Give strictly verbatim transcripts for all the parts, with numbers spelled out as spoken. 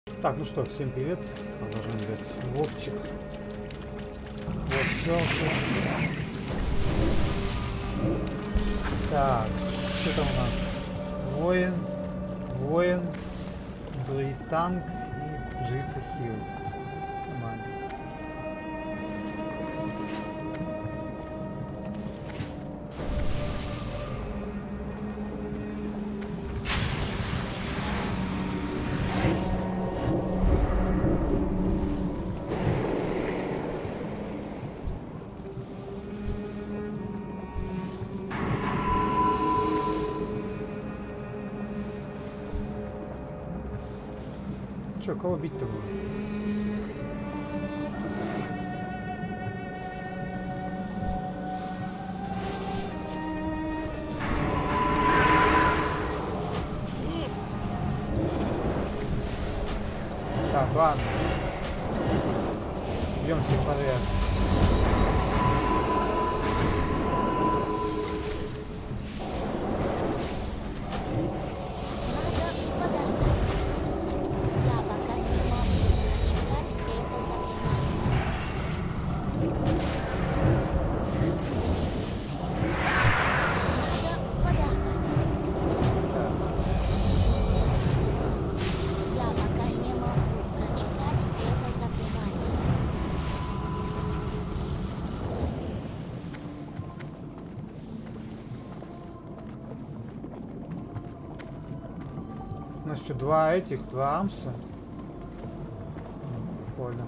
Так, ну что, всем привет. Продолжаем играть Вовчик. Вот все. Так, что там у нас? Воин, воин, друид-танк и жрица-хил. Нормально. Че, кого бить-то было? Так, ладно. Бьем всех подряд. У нас что, два этих, два амса? Прикольно.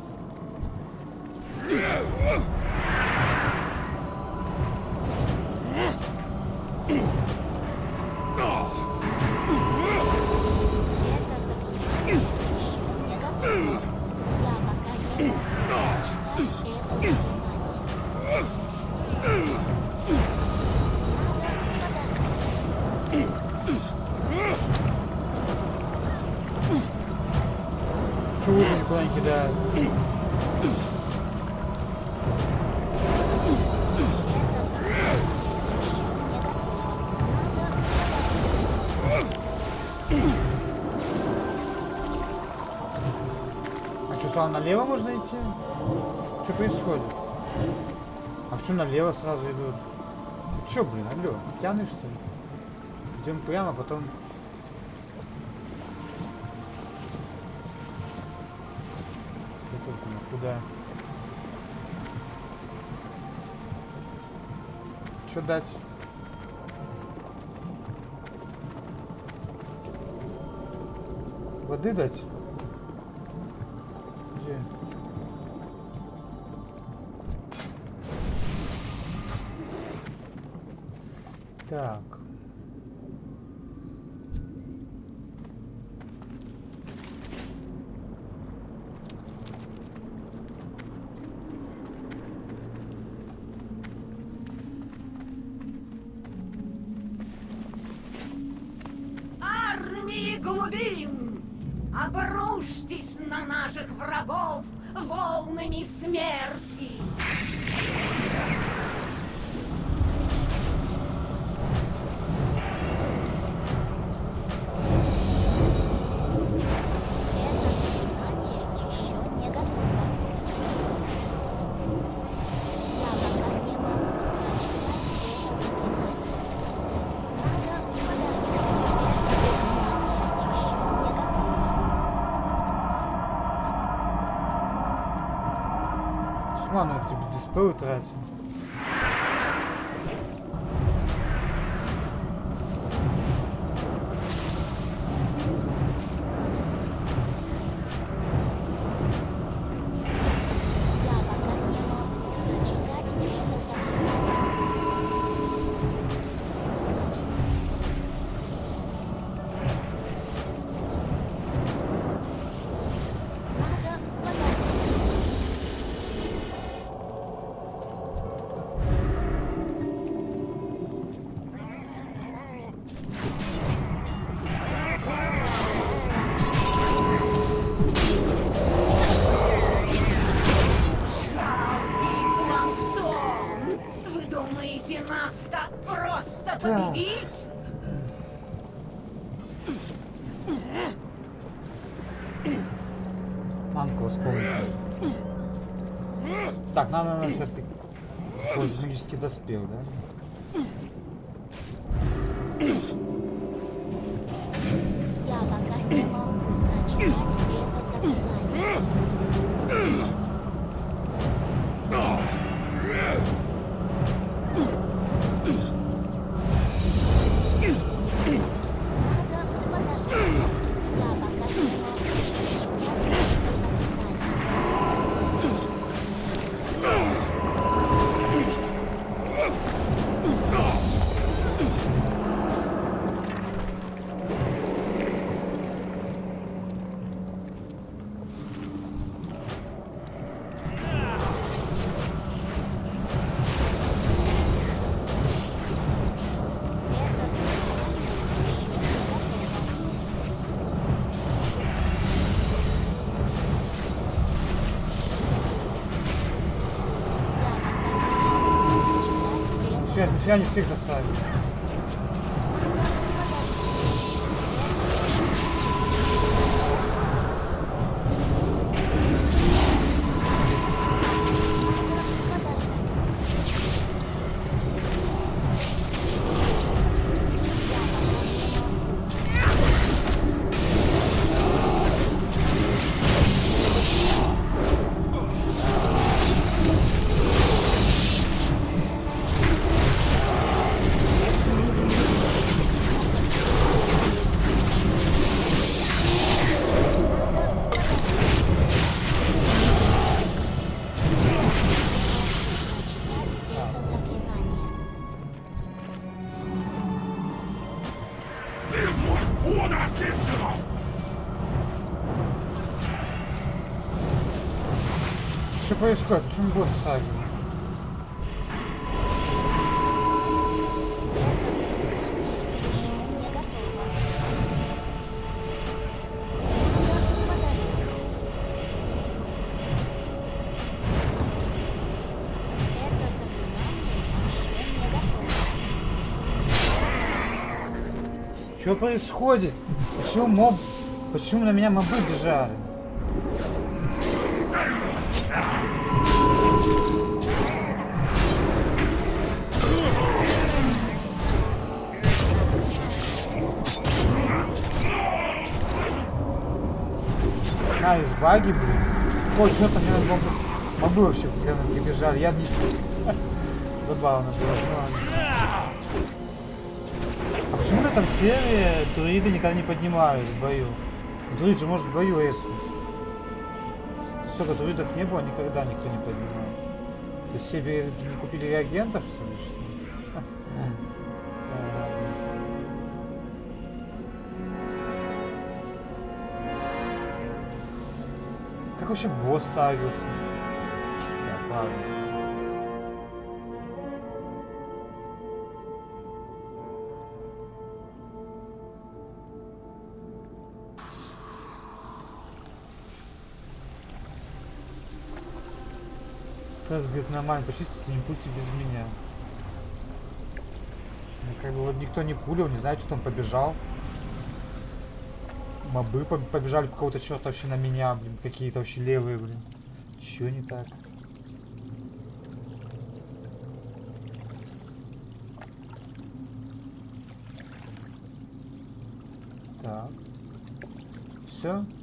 Чего уже никуда не кидают? А что, сразу налево можно идти? Что происходит? А почему налево сразу идут? Ты чё, блин, алло, пьяный что ли? Идем прямо, потом... Куда? Что дать? Воды дать? Где? Так. Глубин, обрушьтесь на наших врагов волнами смерти. Ману тебе дисплей тратим. Манку вспомнить. Так, надо, надо все-таки использовать магический доспех, да? Я пока не могу прочитать это заклинание. Надо подождать. Я пока не могу прочитать это заклинание. Все, нифига не всех доставили. Что происходит? Почему босс сагил? Что происходит? Почему моб... Почему на меня мобы бежали? А, из баги, блин. Ой, что-то мне надо мобы... Мобы вообще постоянно прибежали. Я не... Забавно было. Ну, ладно. А почему на этом серии друиды никогда не поднимают в бою? Друид же может в бою эснуть. Столько друидов не было, никогда никто не поднимал. То есть себе не купили реагентов, что ли? Что? Как вообще босс сагился? Да, ладно. Сейчас, говорит, нормально, почистите, не пульте без меня. Ну, как бы вот никто не пулил, не знаю, что там побежал. Мобы побежали по какого-то черта вообще на меня, блин, какие-то вообще левые, блин. Чё не так? Так. Все.